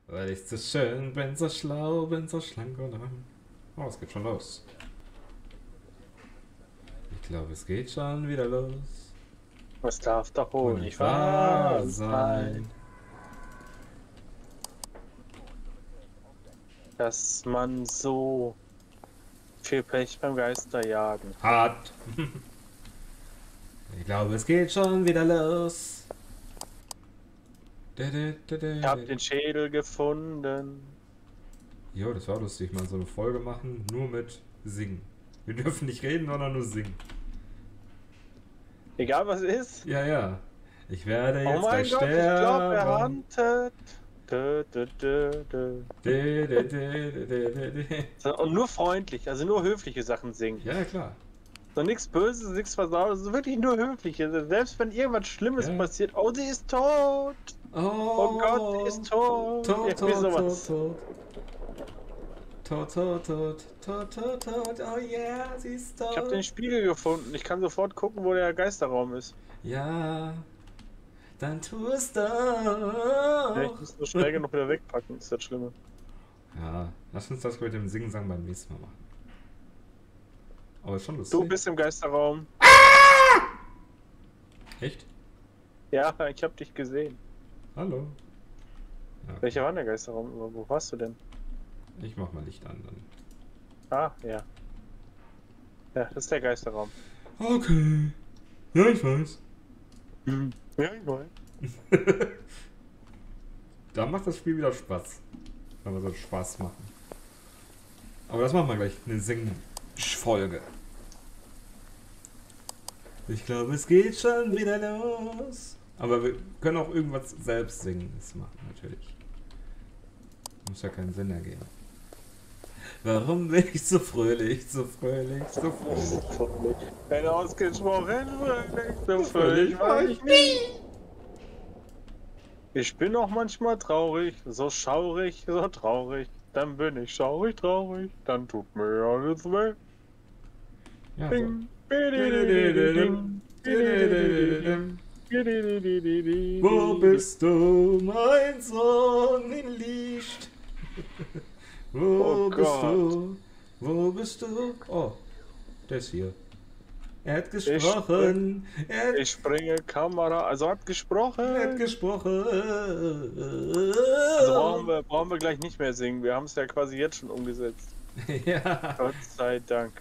Weil ich so schön bin, so schlau, bin so schlank oder. Oh, es geht schon los. Ich glaube, es geht schon wieder los. Das darf doch wohl Und nicht nicht wahr wahr sein, sein. dass man so viel Pech beim Geisterjagen hat. Hat. Ich glaube, es geht schon wieder los. Ich hab den Schädel gefunden. Jo, das war lustig, mal so eine Folge machen, nur mit Singen. Wir dürfen nicht reden, sondern nur singen. Egal was ist. Ja, ja. Ich werde Oh jetzt mein gleich Gott, ich glaube, er sterben. handelt. Dö, dö, dö, dö. So, und nur freundlich, also nur höfliche Sachen singen. Ja, klar. So nichts Böses, nichts Versautes, also wirklich nur höflich. Also selbst wenn irgendwas Schlimmes Ja. passiert, oh, sie ist tot. Oh Gott, sie Oh, ist tot. tot, Irgendwie tot, tot, sowas. tot. Tot, tot, tot, tot, tot, tot, oh yeah, sie ist Ich habe den tot. Spiegel gefunden. Ich kann sofort gucken, wo der Geisterraum ist. Ja, dann tu es Ja, ich doch. muss nur schnell genug wieder wegpacken, ist das Schlimme. Ja, lass uns das mit dem Singen-Sang beim nächsten Mal machen. Aber ist schon Du lustig. bist im Geisterraum. Echt? Ja, ich habe dich gesehen. Hallo. Ja, okay. Welcher war der Geisterraum? Wo warst du denn? Ich mach mal Licht an dann. Ah, ja. Ja, das ist der Geisterraum. Okay. Ja, ich weiß. Ja, ich weiß. Da macht das Spiel wieder Spaß. Wenn wir so Spaß machen. Aber das machen wir gleich. Eine Sing-Folge. Ich glaube, es geht schon wieder los. Aber wir können auch irgendwas selbst singen. Das machen natürlich. Muss ja keinen Sinn ergeben. Warum bin ich so fröhlich, so fröhlich, so fröhlich? Wenn ausgesprochen fröhlich, so fröhlich fröhlich war war ich ich nie. Ich bin auch manchmal traurig, so schaurig, so traurig. Dann bin ich schaurig, traurig, dann tut mir alles weh. Ja, so. Ding. Ding. Wo bist du, mein Sohn in Licht? Wo Oh bist Gott. du? Wo bist du? Oh, der ist hier. Er hat gesprochen. Ich springe Kamera, also hat gesprochen. Er hat gesprochen. Also brauchen wir gleich nicht mehr singen. Wir haben es ja quasi jetzt schon umgesetzt. Ja. Gott sei Dank.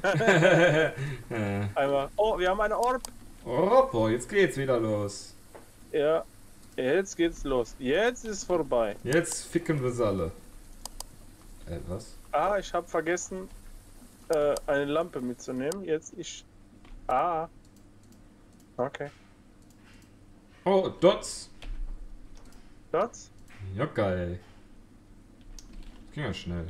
Einmal. Oh, wir haben eine Orb. Oh, jetzt geht's wieder los. Ja. Jetzt geht's los. Jetzt ist vorbei. Jetzt ficken wir sie alle. Was? Ah, ich habe vergessen, eine Lampe mitzunehmen. Jetzt ich. Ah. Okay. Oh, Dots. Das? Ja, geil. Das ging ja schnell.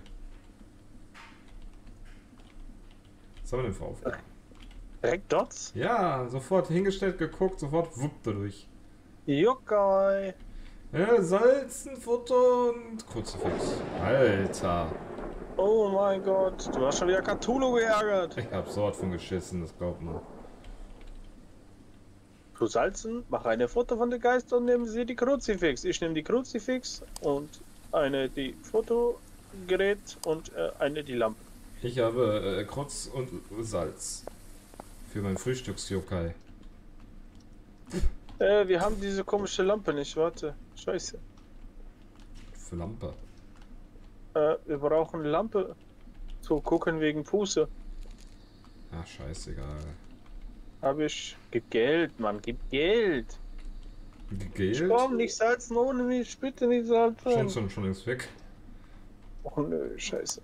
Was haben wir denn für Aufgaben? Direkt Dots? Ja, sofort hingestellt, geguckt, sofort wupp durch. Juckei. Ja, Salz, ein Foto und Kruzifix. Alter. Oh mein Gott. Du hast schon wieder Cthulhu geärgert. Ich hab so was von geschissen, das glaubt man. Du Salzen, mach eine Foto von der Geist und nehmen Sie die Kruzifix. Ich nehme die Kruzifix und eine die Fotogerät und eine die Lampe. Ich habe Kruz und Salz. Für mein Frühstücks-Yokai. Wir haben diese komische Lampe nicht. Warte. Scheiße. Für Lampe. Wir brauchen eine Lampe zu gucken wegen Fuße. Ach, scheißegal. Habe ich. Gib Geld, Mann. Gib Geld. Geld? Komm, nicht salzen ohne mich. Bitte nicht salzen. Schon ist weg. Oh nö, scheiße.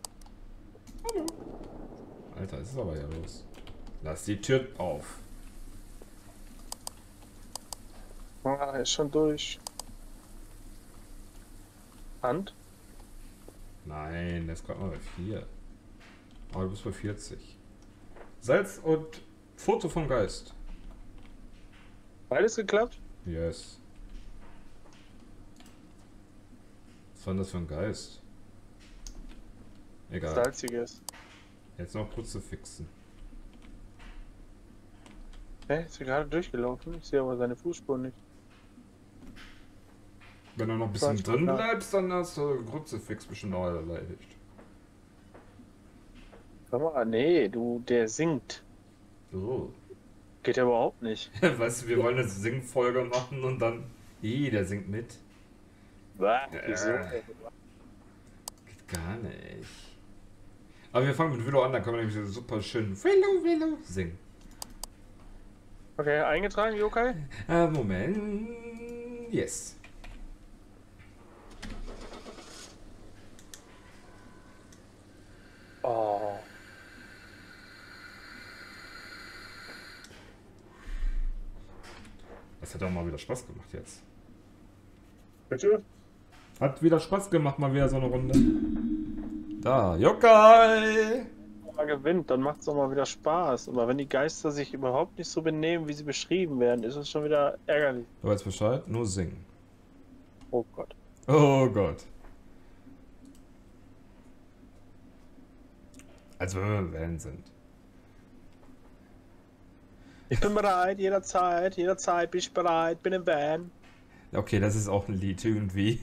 Alter, ist es aber ja los. Lass die Tür auf. Ah, ist schon durch. Hand? Nein, der ist gerade mal bei 4. Aber du bist bei 40. Salz und Foto vom Geist. Beides geklappt? Yes. Was war denn das für ein Geist? Egal. Salziges. Jetzt noch kurz zu fixen. Hä? Ist er gerade durchgelaufen? Ich sehe aber seine Fußspuren nicht. Wenn du noch ein bisschen drin bleibst, dann hast du Kruzifix bestimmt auch erledigt. Sag mal, nee, der singt. So. Geht ja überhaupt nicht. Weißt du, wir wollen eine Singfolge machen und dann... der singt mit. Wieso? Geht gar nicht. Aber wir fangen mit Willow an, dann können wir nämlich so super schön Willow singen. Okay, eingetragen, Yokai? Moment. Yes. Oh. Das hat auch mal wieder Spaß gemacht jetzt. Bitte? Hat wieder Spaß gemacht, mal wieder so eine Runde. Da, Yokai! Wenn man gewinnt, dann macht es auch mal wieder Spaß. Aber wenn die Geister sich überhaupt nicht so benehmen, wie sie beschrieben werden, ist es schon wieder ärgerlich. Du weißt Bescheid? Nur singen. Oh Gott. Oh Gott. Als wenn wir Van sind. Ich bin bereit, jederzeit bin ich bereit, bin im Van. Okay, das ist auch ein Lied irgendwie.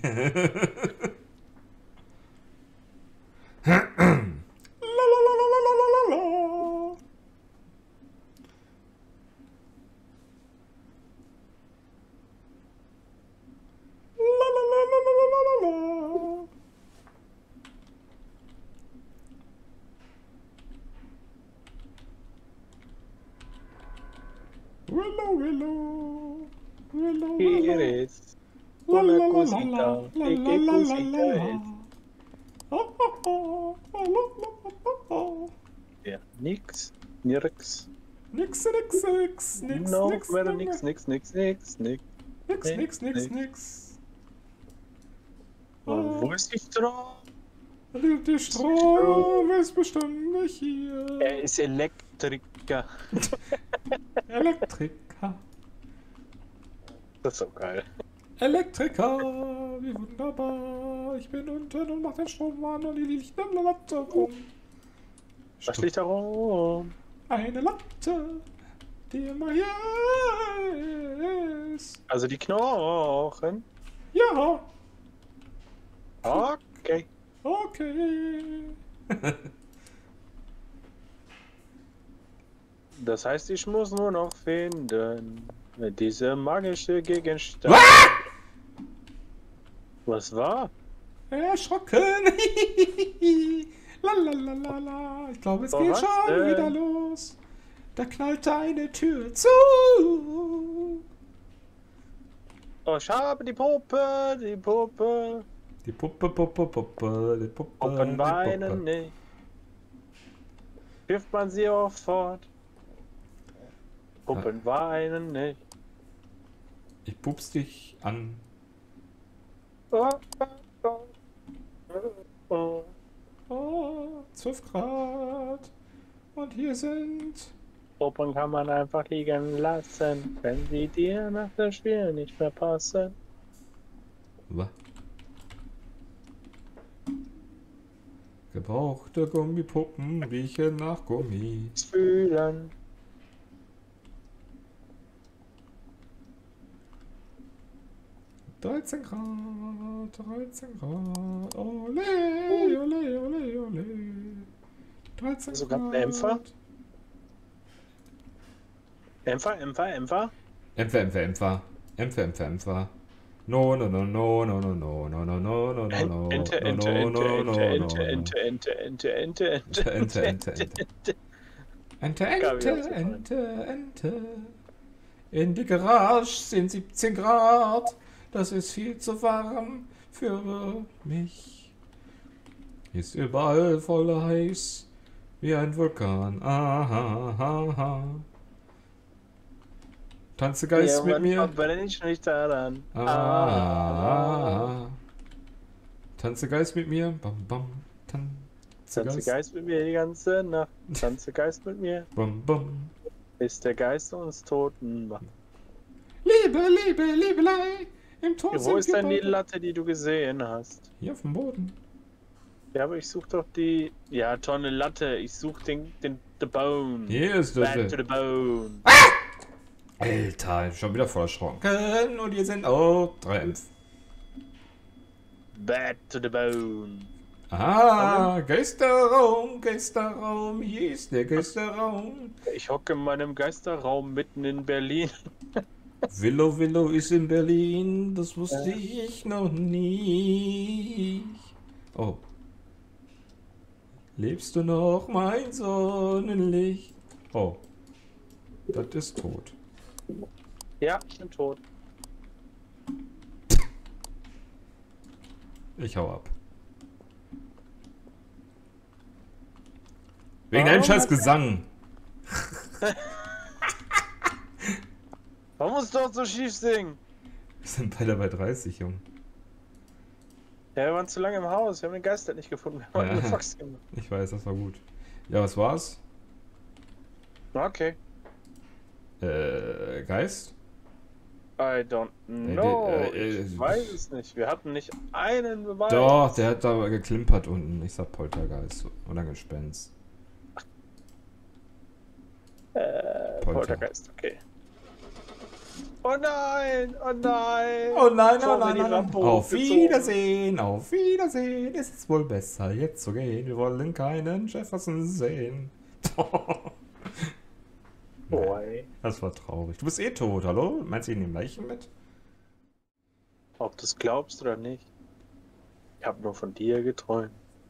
Willow. Eres una cosita, qué cosita es. Ja, nix. Nix. No, wäre nix. Wo ist die Strom? Der Strom ist bestimmt nicht hier. Er ist Elektriker. Elektriker. Das ist so geil. Elektriker, wie wunderbar. Ich bin unten und mach den Strom an und die liegt an der Latte rum. Was liegt da rum? Eine Latte, die immer hier ist. Also die Knochen. Ja. Okay. Okay. Das heißt, ich muss nur noch finden, diese magische Gegenstand. Was war? Erschrocken. Lalalala. Ich glaube, es geht Was schon denn? wieder los. Da knallte eine Tür zu. Oh, ich habe die Puppe. Die Puppe. Puppen weinen nicht. Wirft man sie auch fort. Puppen weinen nicht. Ich pups dich an. Oh, oh, oh. Oh, 12 Grad. Und hier sind... Puppen kann man einfach liegen lassen, wenn sie dir nach dem Spiel nicht mehr passen. Was? Gebrauchte Gummipuppen riechen nach Gummi. Fühlen. Dreizehn Grad. Ole, ole. 13 Sogar ein Grad. Dämpfer? Empfer. Empfer. No. Ente. In die Garage sind 17 Grad. Das ist viel zu warm für mich. Ist überall voll heiß wie ein Vulkan. Aha. Tanze Geist mit mir. Verbrenne ich nicht daran. Tanze Geist mit mir. Bam. Tanze Geist mit mir die ganze Nacht. Tanze Geist mit mir. Bam. Bis der Geist uns Toten macht. Liebelei. Im Tod Wo ist denn die gebaut. Latte, die du gesehen hast? Hier auf dem Boden. Ja, aber ich such doch die... Ja, Tonne Latte. Ich such den the Bone. Hier ist Back to das. the Bone. Alter, schon wieder voll erschrocken. Und hier sind auch 3 Impf. bad to the bone. Ah, Geisterraum, Geisterraum, hier ist der Geisterraum. Ich hocke in meinem Geisterraum mitten in Berlin. Willow Willow ist in Berlin, das wusste ich noch nie. Oh. Lebst du noch, mein Sonnenlicht? Oh. Das ist tot. Ja, ich bin tot. Ich hau ab. Wegen deinem scheiß Gesang. Man muss doch so schief singen. Wir sind beide bei 30, Junge. Ja, wir waren zu lange im Haus. Wir haben den Geist halt nicht gefunden. Wir haben Ja. eine Fax gemacht. Ich weiß, das war gut. Ja, was war's? Okay. Geist? I don't know. Ich äh, weiß es nicht. Wir hatten nicht einen Beweis. Doch, der hat da geklimpert unten. Ich sag Poltergeist oder Gespenst. Poltergeist, okay. Oh nein, oh nein. Oh nein, Schau oh mir nein, die oh nein. Lampe Auf hochgezogen. Wiedersehen, auf Wiedersehen. Es ist wohl besser, jetzt zu gehen. Wir wollen keinen Jefferson sehen. Boy. Das war traurig. Du bist eh tot, hallo? Meinst du, ich nehme Leichen mit? Ob du es glaubst oder nicht. Ich habe nur von dir geträumt.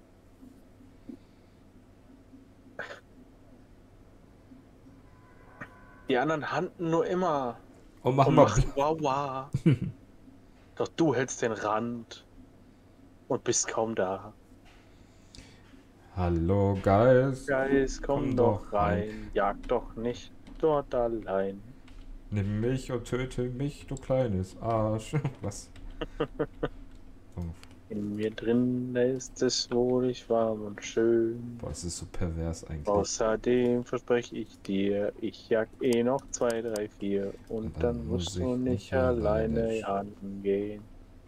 Die anderen handeln nur immer Und und machen wir. machen Wawa. Doch du hältst den Rand und bist kaum da. Hallo, Geist. Geist, komm Komm doch doch rein, jag doch nicht dort allein. Nimm mich und töte mich, du kleines Arsch. Was? So. In mir drin ist es wohlig warm und schön. Boah, das ist so pervers eigentlich. Außerdem verspreche ich dir, ich jag eh noch 2, 3, 4 und Dann dann muss musst ich du nicht nicht alleine alleine angehen.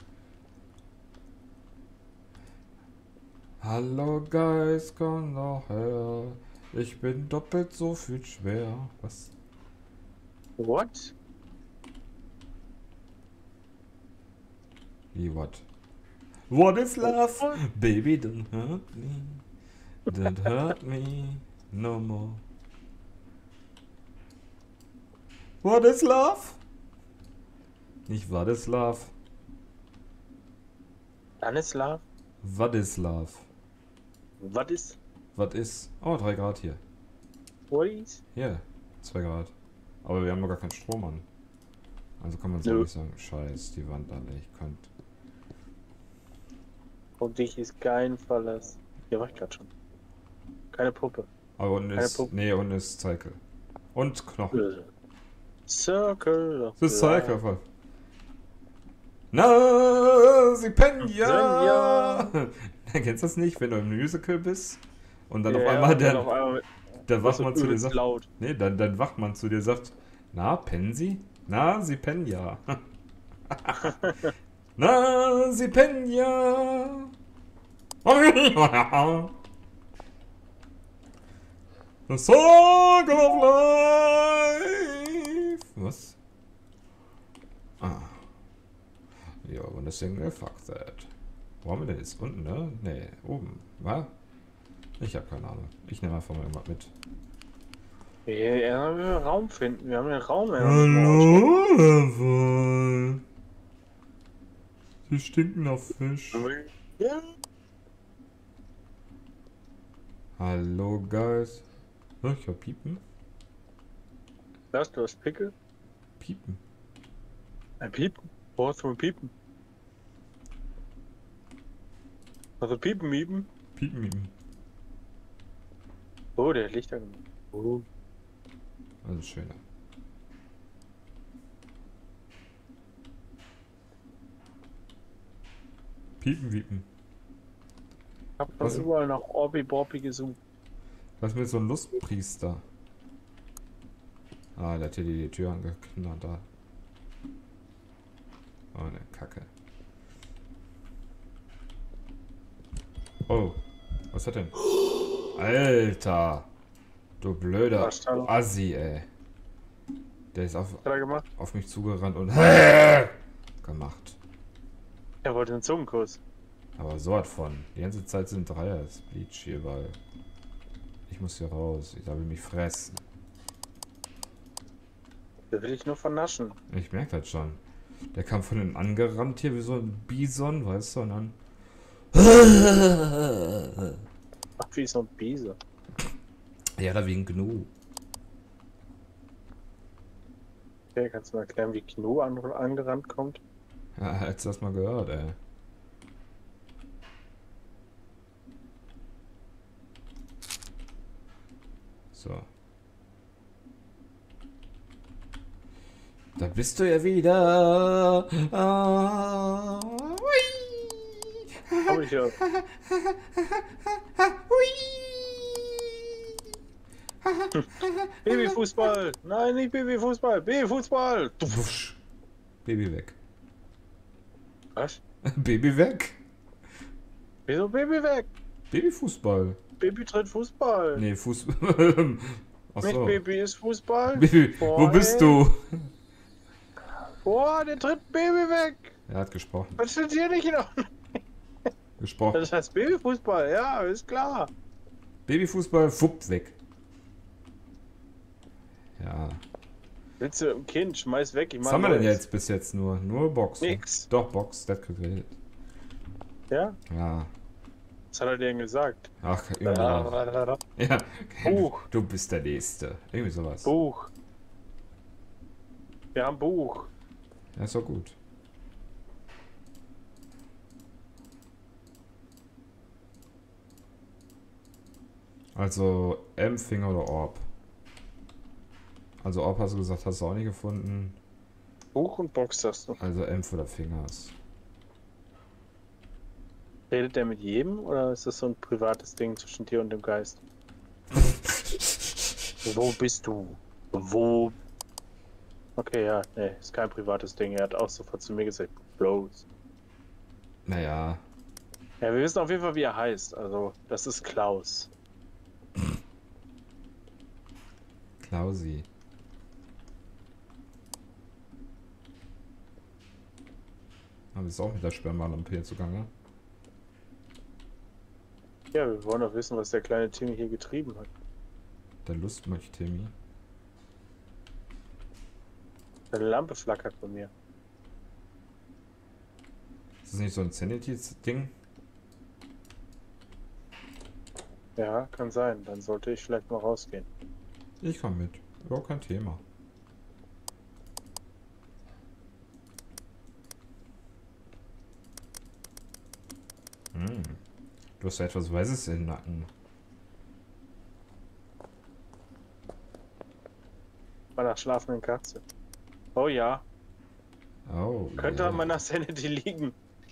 Hallo, Geist, komm doch her. Ich bin doppelt so viel schwer. Was? What? Wie, what? What is love? Baby, don't hurt me. Don't hurt me no more. What is love? Nicht what is love. Stanislav? What is love? Was ist? Was ist? Oh, 3 Grad hier. What is? Hier, 2 Grad. Aber wir haben noch gar keinen Strom an. Also kann man so Nö. nicht sagen, scheiß die Wand alle, ich könnte. Und dich ist kein Verlass. Hier war ich gerade schon. Keine Puppe. Aber unten Keine ist, Puppe. nee, unten ist Cycle. Und Knochen. Circle of Das ist Life. Cycle. Na, sie pennen ja. Senja. Kennst du das nicht, wenn du im Musical bist und dann Ja, auf einmal und dann auf einmal der was Wachmann zu dir übelst sagt, laut. nee, dann Wachmann zu dir sagt, na, pennen Sie? Na, Sie pennen ja. Na, Sie pennen ja. The Circle of Life. Was? Ah. Ja, und das Single, fuck that. Wo haben wir denn jetzt? Unten, ne? Ne, oben. Was? Ich habe keine Ahnung. Ich nehme einfach mal irgendwas mit. Ja, wir einen Raum finden. Wir haben den Raum. Hallo, Sie stinken nach Fisch. Ja. Hallo, Guys. Oh, ich hör Piepen. Was, du hast Pickel? Piepen. Ein Piepen? Wo hast du ein Piepen? Also Piepen, Miepen? Piepen, Piepen. Oh, der hat Lichter gemacht. Oh. Also schöner. Piepen, Piepen. Ich hab Was? schon überall nach Orbi Borbi gesucht. Was mit so einem Lustpriester? Ah, der hat hier die Tür angeknallt da. Oh, ne Kacke. Oh, was hat denn? Alter! Du blöder Was da noch? Assi, ey. Der ist Was hat er gemacht? auf mich zugerannt und gemacht. Er wollte einen Zungenkuss. Aber so was von. Die ganze Zeit sind Dreier. Das Bleach hier, weil ich muss hier raus. Ich will mich fressen. Da will ich nur vernaschen. Ich merke das schon. Der kam von hinten angerannt hier wie so ein Bison, weißt du, und dann. Ach, wie so ein Biese. Ja, da wie ein Gnu. Okay, kannst du mal erklären, wie Gnu angerannt kommt? Ja, hättest du das mal gehört, ey. So. Da bist du ja wieder. Ah, Komm ich ja. Babyfußball! Nein, nicht Babyfußball! Babyfußball! Wusch. Baby weg. Was? Baby weg. Wieso Baby weg? Babyfußball. Baby tritt Fußball. Nee, Fußball. Nicht Achso. Baby ist Fußball. Baby, wo Boah, bist ey. du? Boah, der tritt Baby weg. Er hat gesprochen. Was steht hier nicht noch? Gesprochen. Das heißt Babyfußball, ja, ist klar. Babyfußball, fupp, weg. Ja. Willst du ein Kind, schmeiß weg, ich mach Was haben wir denn neues. jetzt bis jetzt nur? Nur Box. Ne? Nix. Doch, Box, das geredet. Ja? Ja. Was hat er denn gesagt? Ach, irgendwie. Ja. Buch. Du bist der Nächste. Irgendwie sowas. Buch. Wir haben Buch. Ja, ist doch gut. Also M, Finger oder Orb? Also Orb hast du gesagt, hast du auch nicht gefunden. Buch und Box hast du. Also M oder Fingers. Redet der mit jedem oder ist das so ein privates Ding zwischen dir und dem Geist? Wo bist du? Wo? Okay, ja, nee, ist kein privates Ding. Er hat auch sofort zu mir gesagt, Bros. Naja. Ja, wir wissen auf jeden Fall, wie er heißt. Also, das ist Klaus. Klausi. Aber ist auch mit der Spermalampe hier zugange. Ja, wir wollen doch wissen, was der kleine Timmy hier getrieben hat. Der Lustmolch Timmy. Eine Lampe flackert bei mir. Ist das nicht so ein Sanity-Ding? Ja, kann sein. Dann sollte ich vielleicht mal rausgehen. Ich komme mit. Überhaupt kein Thema. Hm. Du hast ja etwas Weißes im Nacken. Meiner schlafenden Katze. Oh ja, Oh. könnte yeah. an meiner Sanity liegen.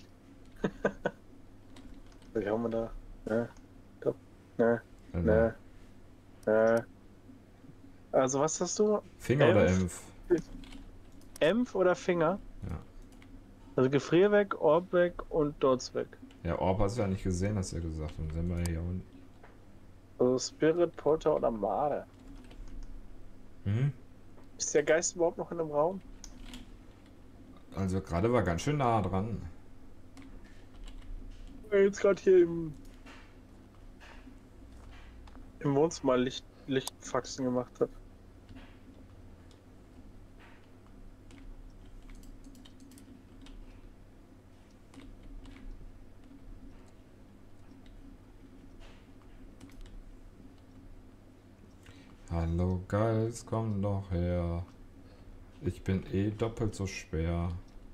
Wie haben wir da? Ne? Doch. Ne? Also, Ne? Ne? Also was hast du? Finger oder Elf? Impf? Empf oder Finger? Ja. Also Gefrier weg, Orb weg und Dots weg. Ja, Orb hast du ja nicht gesehen, hast du ja gesagt. Und sind wir hier unten. Also Spirit, Porter oder Made. Hm? Ist der Geist überhaupt noch in dem Raum? Also gerade war ganz schön nah dran. Weil jetzt gerade hier im Wohnzimmer Lichtfaxen gemacht hat. Hallo Geist, komm doch her. Ich bin eh doppelt so schwer.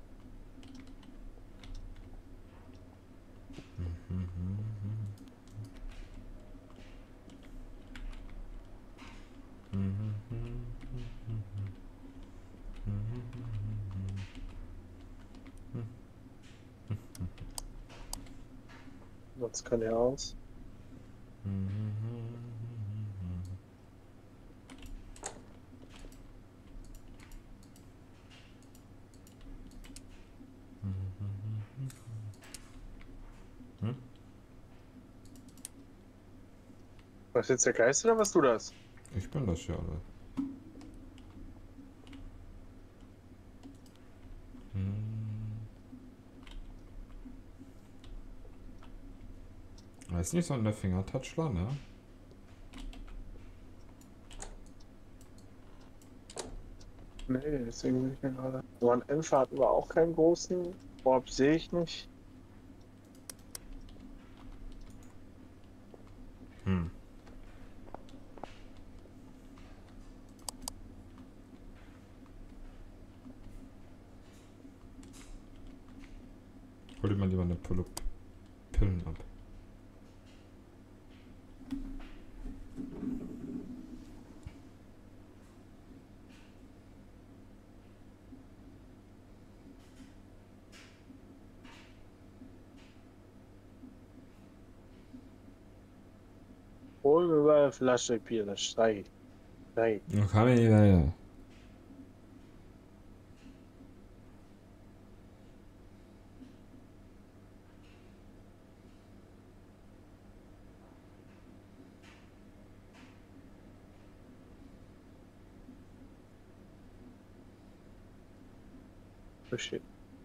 Sonst kann er aus. Was jetzt der Geist oder was du das? Ich bin das ja alle. ist nicht so ein Fingertouchler, ne? Nee, deswegen bin ich mir gerade. So ein Enfer hatten wir auch keinen großen. Orb sehe ich nicht. Hm. Hol dir mal lieber eine Pulle Pillen ab. Hol mir mal eine Flasche Bier, das steige ich. Dann kann ich nicht weiter. Oh shit.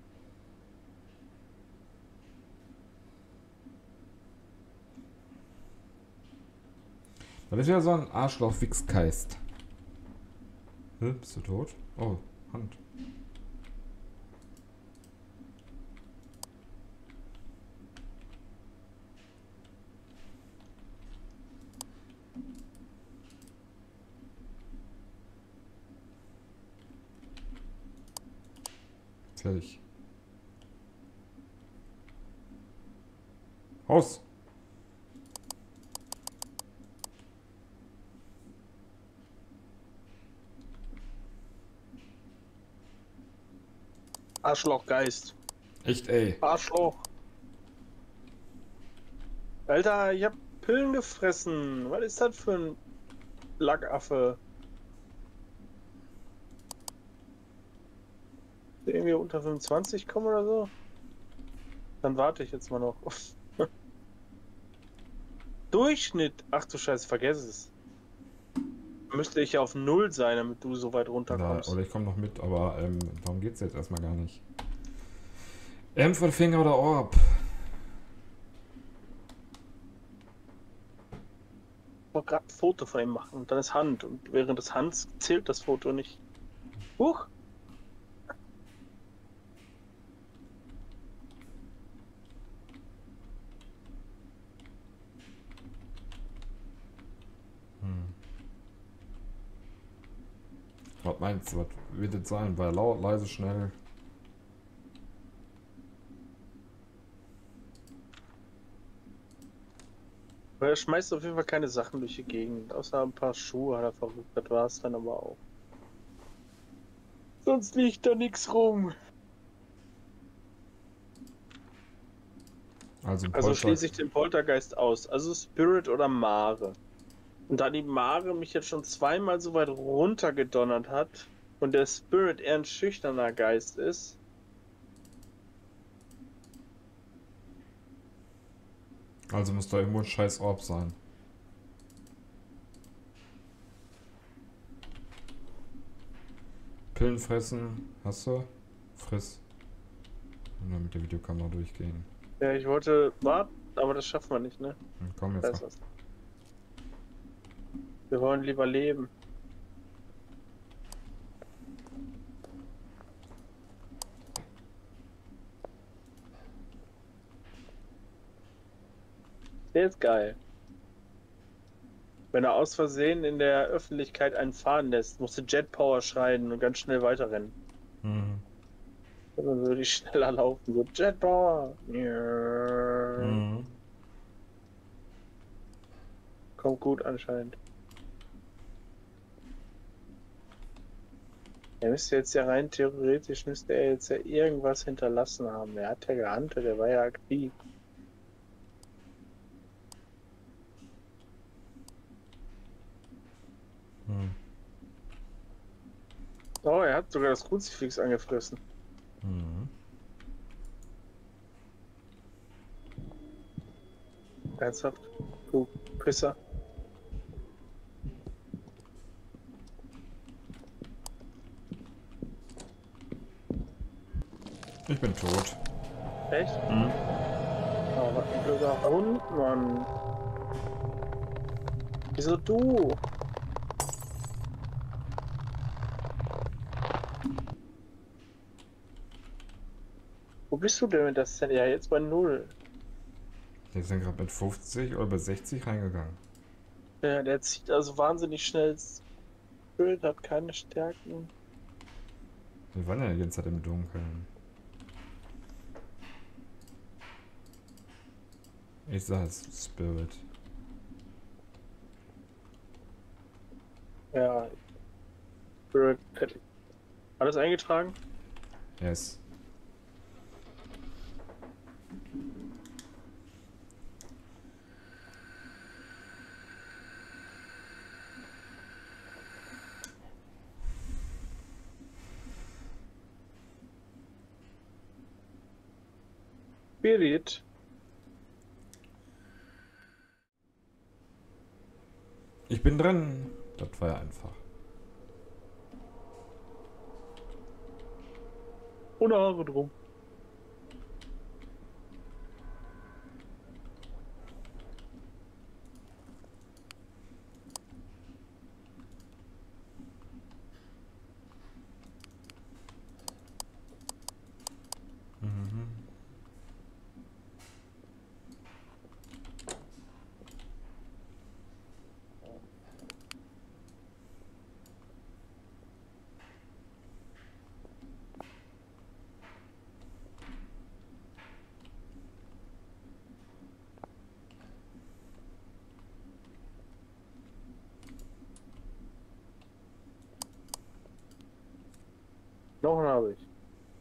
Das ist ja so ein Arschloch-Wichsgeist. Bist du tot? Oh, Hand. Fertig. Aus! Arschlochgeist. Echt, ey. Arschloch. Alter, ich hab Pillen gefressen. Was ist das für ein Lackaffe? Irgendwie unter 25 kommen oder so? Dann warte ich jetzt mal noch. Durchschnitt. Ach du Scheiße, vergess es. Müsste ich ja auf 0 sein, damit du so weit Na, runterkommst. oder ich komme noch mit, aber darum geht's jetzt erstmal gar nicht. Für Finger oder Orb? Ich wollte gerade ein Foto von ihm machen und dann ist Hand. Und während des Hands zählt das Foto nicht. Huch! Was meinst du, was wird das sein? Weil laut, leise, schnell. Aber er schmeißt auf jeden Fall keine Sachen durch die Gegend. Außer ein paar Schuhe hat er verrückt. Das war es dann aber auch. Sonst liegt da nichts rum. Also schließe ich den Poltergeist aus. Also Spirit oder Mare. Und da die Mare mich jetzt schon zweimal so weit runtergedonnert hat und der Spirit eher ein schüchterner Geist ist, Also muss da irgendwo ein scheiß Orb sein. Pillen fressen, hast du? Friss. Und dann mit der Videokamera durchgehen. ja, ich wollte warten, aber das schaffen wir nicht, ne? Komm jetzt Weiß noch. was. Wir wollen lieber leben. Der ist geil. Wenn er aus Versehen in der Öffentlichkeit einen fahren lässt, musst du Jet Power schreien und ganz schnell weiterrennen. Mhm. Dann würde ich schneller laufen. So Jet Power. Mhm. Kommt gut anscheinend. Er müsste jetzt ja rein theoretisch, müsste er jetzt ja irgendwas hinterlassen haben. Er hat ja gehandelt, er war ja aktiv. Mhm. Oh, er hat sogar das Kruzifix angefressen. Mhm. Ernsthaft? Du Pisser. Ich bin tot. Echt? Mhm. Oh, was ein blöder Hund, Mann. Wieso du? Wo bist du denn mit das Cent? Ja, jetzt bei 0. Wir sind gerade mit 50 oder bei 60 reingegangen. Der zieht also wahnsinnig schnell. Spirit hat keine Stärken. Wir waren ja die ganze Zeit im Dunkeln. Ich sag es Spirit. Ja, Spirit. Alles eingetragen? Yes. Spirit. Ich bin drin. Das war ja einfach. Ohne Haare drum. Mhm. Noch habe ich.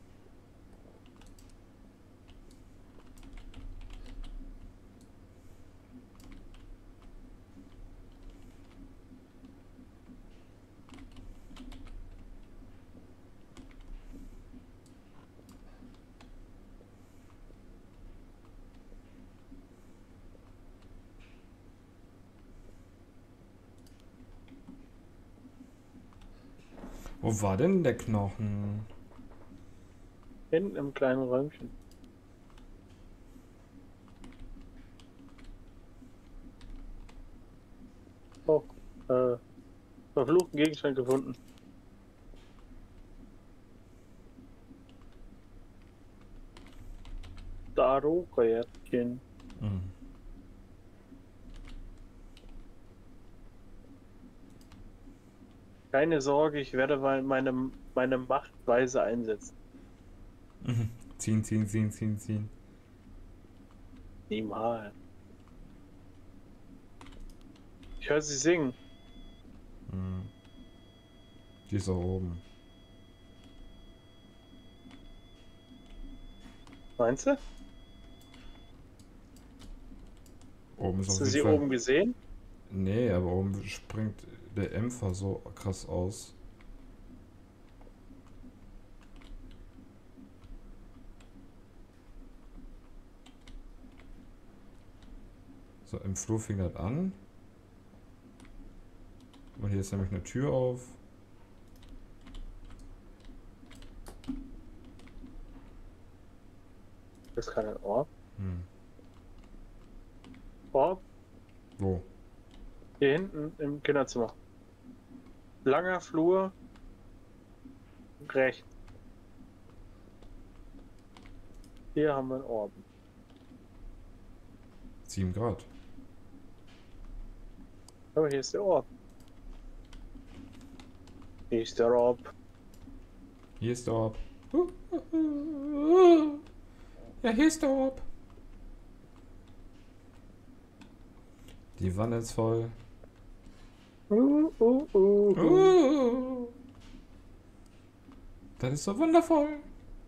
Wo war denn der Knochen? Hinten im kleinen Räumchen. Oh, verfluchten Gegenstand gefunden. Daro-Kärtchen. Mhm. Keine Sorge, ich werde meine Machtweise einsetzen. Mhm. Ziehen, ziehen, ziehen, ziehen, ziehen. Niemals. Ich höre sie singen. Mhm. Die ist da oben. Meinst du? Oben ist Hast auf du jeden sie Fall. oben gesehen? Nee, aber oben springt der Ämpfer so krass aus. So, im Flur fing das an. Und hier ist nämlich eine Tür auf. Das ist kein Orb. Hm. Orb, Wo? hier hinten im Kinderzimmer. Langer Flur, rechts. Hier haben wir einen Orb. 7 Grad. Aber hier ist der Orb. Hier ist der Orb. Hier ist der Orb. Ja, hier ist der Orb. Die Wanne ist voll. Uh. Das ist so wundervoll.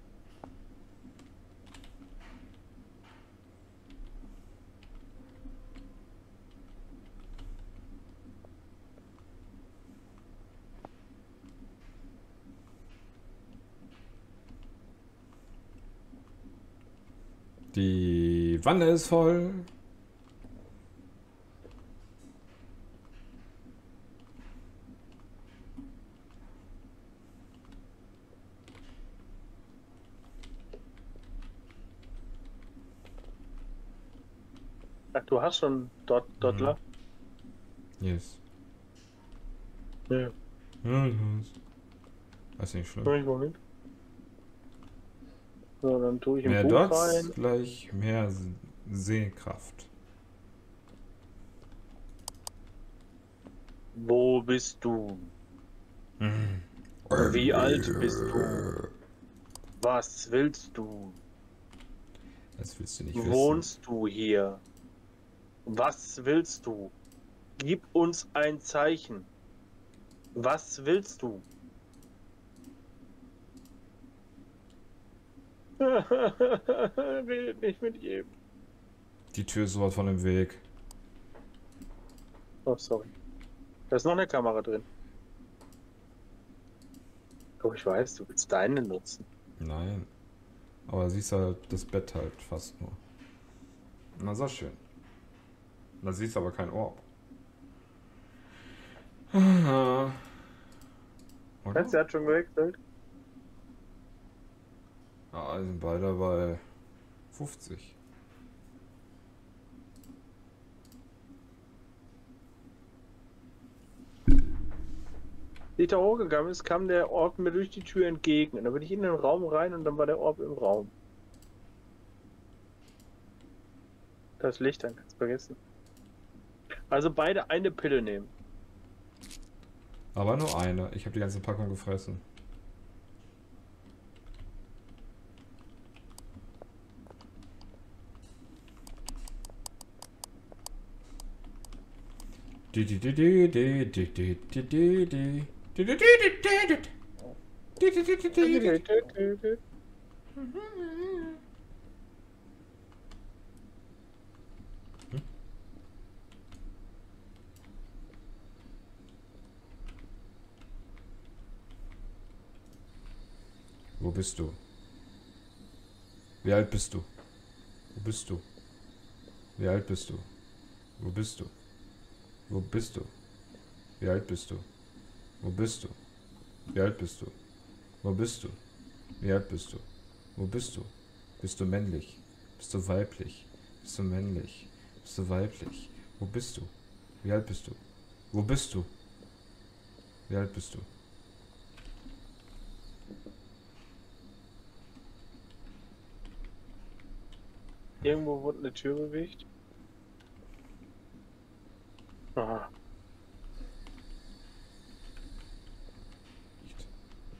Die Wanne ist voll. Ach, du hast schon Dottler? Yes. Ja, Ja, yes. Das ist nicht schlimm. ich auch nicht. So, dann tue ich ein Mehr Buch Dots rein. gleich mehr Sehkraft. Wo bist du? Wie alt bist du? Was willst du? Das willst du nicht wissen. Wohnst du hier? Was willst du? Gib uns ein Zeichen. Was willst du? Redet nicht mit ihm. Die Tür ist sowas von im Weg. Oh, sorry. Da ist noch eine Kamera drin. Oh, ich weiß, du willst deine nutzen. Nein. Aber siehst halt das Bett halt fast nur. Na, so schön. Da siehst du aber kein Orb. Oder? Meinst du, er hat schon gewechselt? Ja, sind beide bei 50. Wie ich da hochgegangen ist, kam der Orb mir durch die Tür entgegen. Und dann bin ich in den Raum rein und dann war der Orb im Raum. Das Licht, dann kannst du vergessen. Also beide eine Pille nehmen. Aber nur eine. Ich habe die ganze Packung gefressen. Wo bist du? Wie alt bist du? Wo bist du? Wie alt bist du? Wo bist du? Wo bist du? Wie alt bist du? Wo bist du? Wie alt bist du? Wo bist du? Wie alt bist du? Wo bist du? Bist du männlich? Bist du weiblich? Bist du männlich? Bist du weiblich? Wo bist du? Wie alt bist du? Wo bist du? Wie alt bist du? Irgendwo wurde eine Tür bewegt. Aha. Nicht.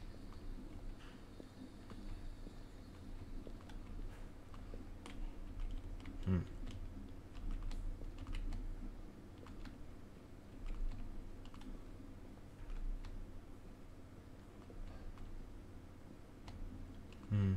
Hm. Hm.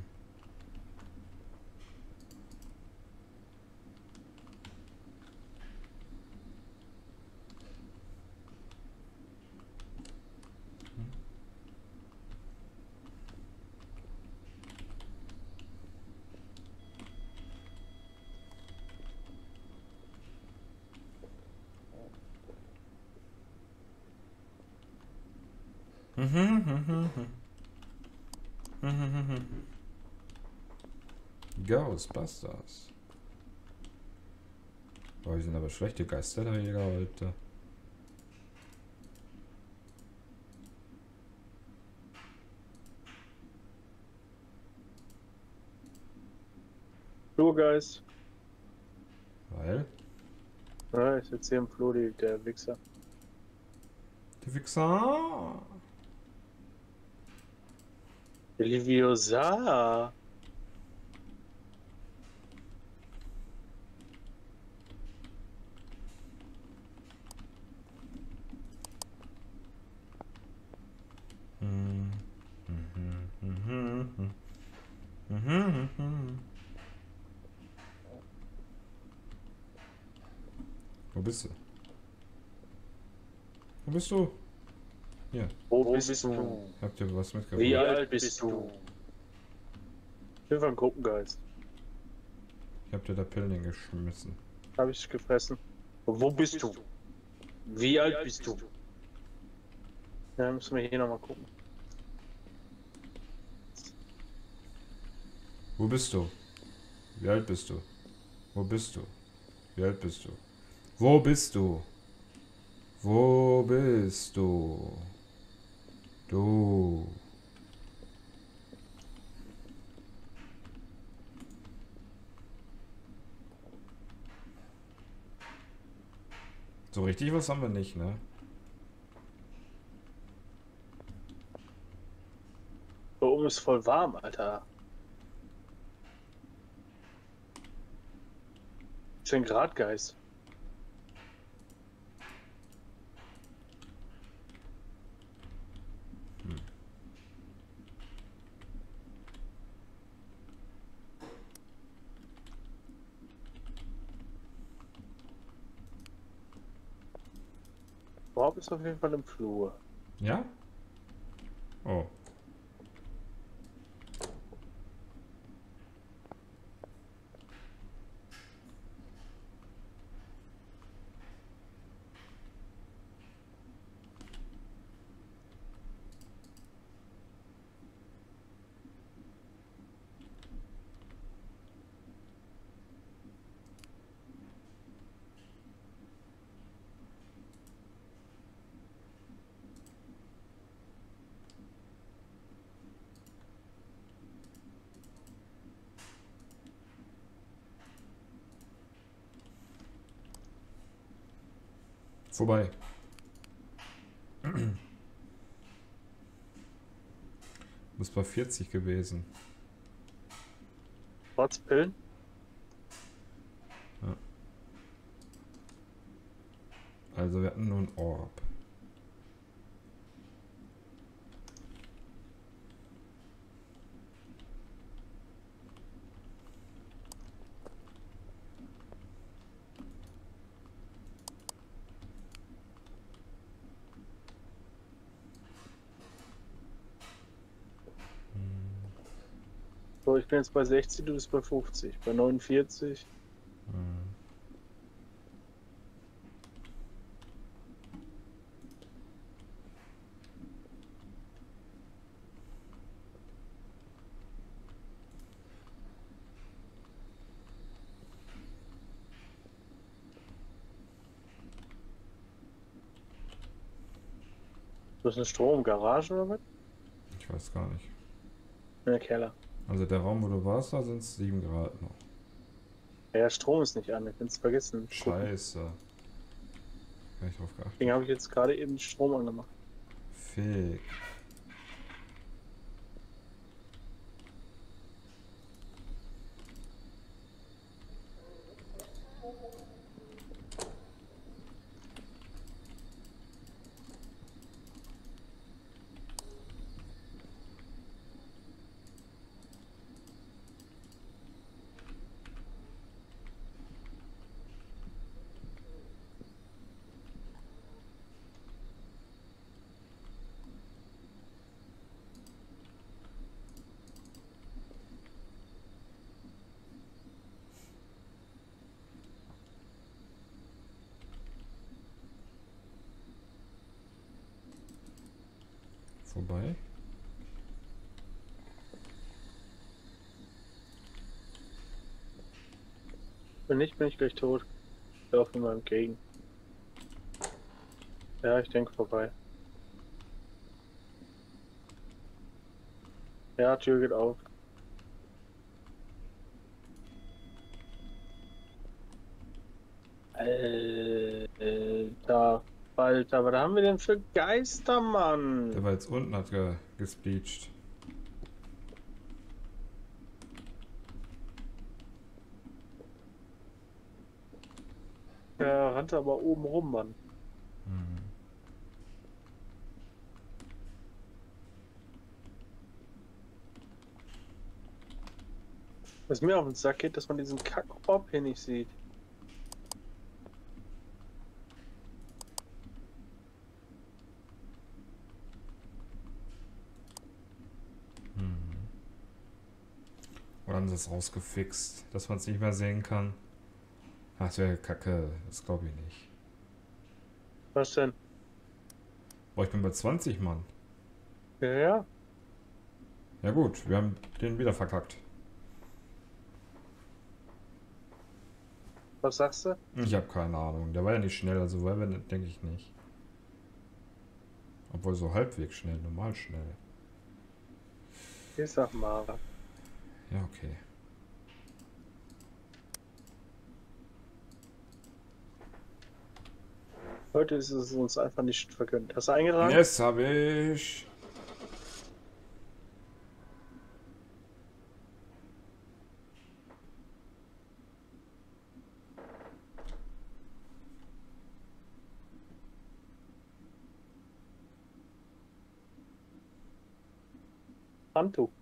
Ghostbusters. Boah, die sind aber schlechte Geisterjäger heute. Flurgeist. Weil? Ja, ich sitze hier im Flur, der Wichser. Der Wichser. Leviosa. Wo bist du? Wo bist du? Hier, Wo bist du? habt ihr was mitgebracht? Wie alt bist du? Ich bin ein Gruppengeist. Ich hab dir da Pillen hingeschmissen. Habe ich gefressen. Wo bist du? Wie alt bist du? Ja, müssen wir hier nochmal gucken. Wo bist du? Wie alt bist du? Wo bist du? Wie alt bist du? Wo bist du? Wo bist du? Du. So richtig was haben wir nicht, ne? Da oben ist voll warm, Alter. 10 Grad, Geist. Bob ist auf jeden Fall im Flur. Ja? Oh. Vorbei. Muss bei 40 gewesen. Trotz Pillen? Ja. Also wir hatten nur ein Orb. So, ich bin jetzt bei 60, du bist bei 50. Bei 49. Du hast eine Stromgarage oder was? Ich weiß gar nicht. In der Keller. Also der Raum, wo du warst, da sind es 7 Grad noch. Ja, Strom ist nicht an, ich bin's vergessen. Gucken. Scheiße. Gar nicht drauf geachtet. Deswegen habe ich jetzt gerade eben Strom angemacht. Fick. Vorbei. Wenn nicht, bin ich gleich tot. Ich laufe mir mal entgegen. Ja, ich denke vorbei. Ja, Tür geht auf. Alter, Alter, was haben wir denn für Geister, Mann? Der war jetzt unten, hat gespleached. Der rannte aber oben rum, Mann. Was mir auf den Sack geht, dass man diesen Kack-Orb hier nicht sieht. Oder haben sie es rausgefixt, dass man es nicht mehr sehen kann? Ach, das wäre kacke. Das glaube ich nicht. Was denn? Boah, ich bin bei 20, Mann. Ja, Ja gut, wir haben den wieder verkackt. Was sagst du? Ich habe keine Ahnung. Der war ja nicht schnell, also Revenant denke ich nicht. Obwohl so halbwegs schnell, normal schnell. Ich sag Mare. Ja, okay. Heute ist es uns einfach nicht vergönnt. Hast du eingetragen? Yes, habe ich. Handtuch.